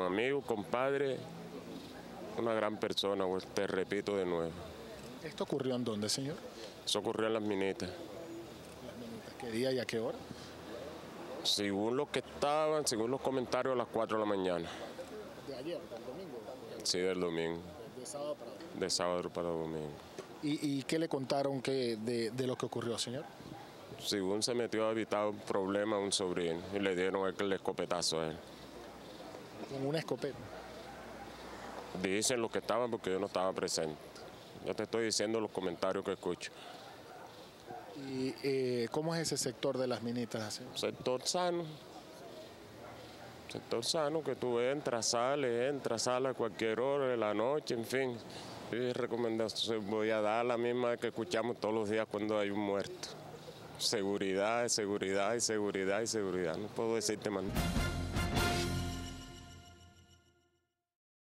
Amigo, compadre, una gran persona, pues, te repito de nuevo. ¿Esto ocurrió en dónde, señor? Eso ocurrió en Las Minitas. ¿Qué día y a qué hora? Según lo que estaban, según los comentarios, a las 4 de la mañana. De ayer, del domingo. Sí, del domingo. De sábado para hoy. De sábado para domingo. ¿Y qué le contaron de lo que ocurrió, señor? Según se metió a evitar un problema a un sobrino y le dieron el escopetazo a él. Con una escopeta. Dicen los que estaban porque yo no estaba presente. Yo te estoy diciendo los comentarios que escucho. ¿Y cómo es ese sector de Las Minitas, señor? Sector sano. Sector sano que tú entras, sales a cualquier hora de la noche, en fin. Y recomendación voy a dar la misma que escuchamos todos los días cuando hay un muerto. Seguridad, seguridad y seguridad y seguridad. No puedo decirte más.